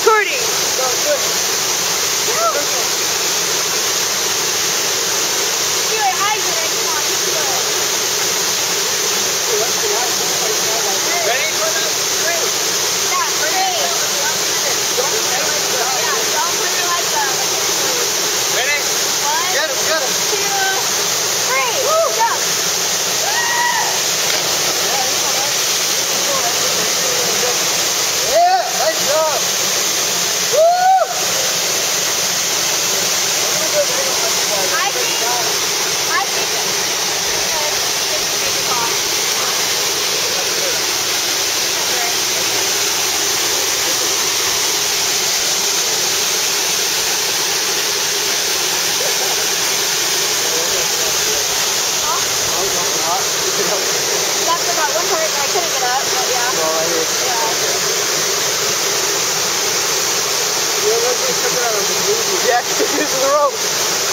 recording. Ready for the three? Yeah, three. Yeah, don't put it like that. Ready? One, Get him, get him. 2, 3. Woo! Jump. Yeah, nice job. I think it's off. Except for that one part I couldn't get up, but yeah. Yeah, this is the rope.